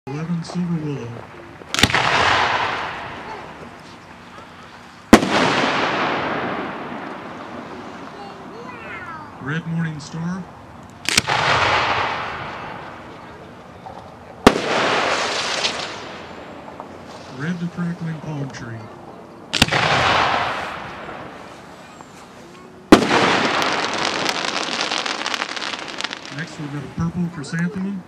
11 Silver Willow. Red Morning Star. Red to Crackling Palm Tree. Next we've got a purple chrysanthemum.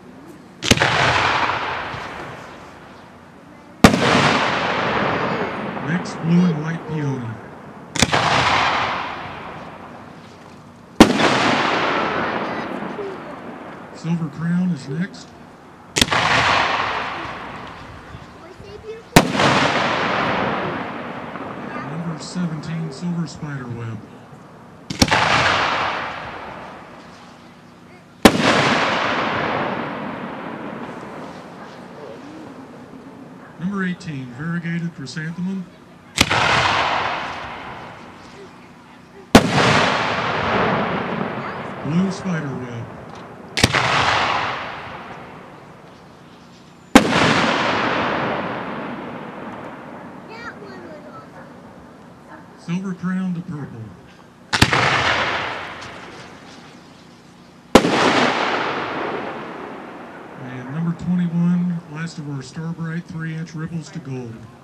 Next, blue and white peony. Silver Crown is next. And number 17, Silver Spiderweb. Number 18, Variegated Chrysanthemum. Blue Spiderweb. Silver Crown to purple. And number 21, last of our Starbright 3-inch ripples to gold.